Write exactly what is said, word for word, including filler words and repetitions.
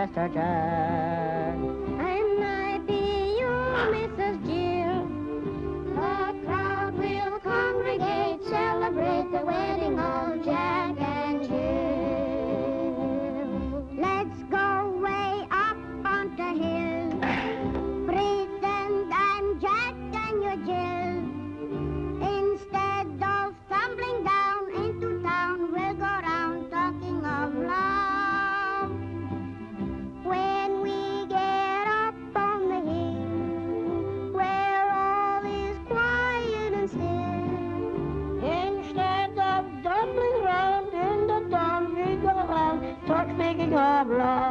Mister Jack. And I be you, Missus Jill. The crowd will congregate, celebrate the wedding of Jack and Jill. Let's go way up on the hill. Pretend I'm Jack and you're Jill. Instead of tumbling down into town, we'll go round talking of love. When we get up on the hill, where all is quiet and still, instead of tumbling round in the town, we go round talk speaking of love.